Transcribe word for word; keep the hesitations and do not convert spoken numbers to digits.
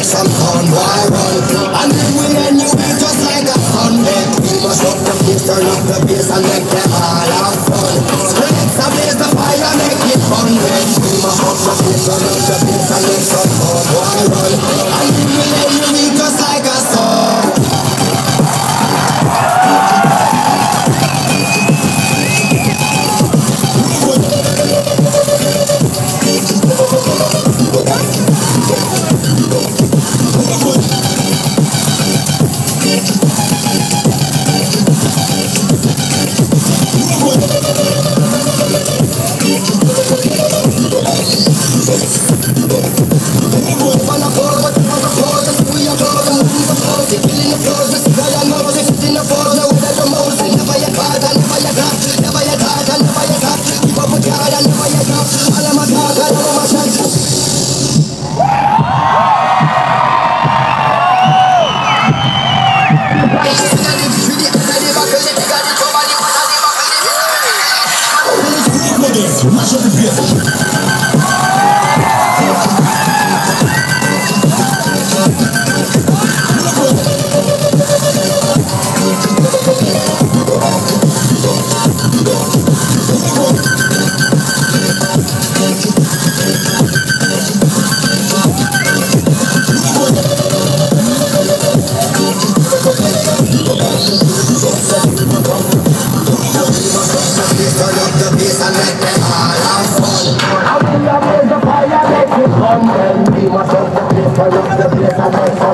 some fun, why run? And then we end you in just like a Sunday. We must up the place, turn up the bass and make them all have fun. Skrillex a blaze the fire, make it fun. We must up the place, turn up the bass and make some fun, why run? And then we end you in just like a sun. Masz o tym wiedzę. We must have the place, turn up the place and make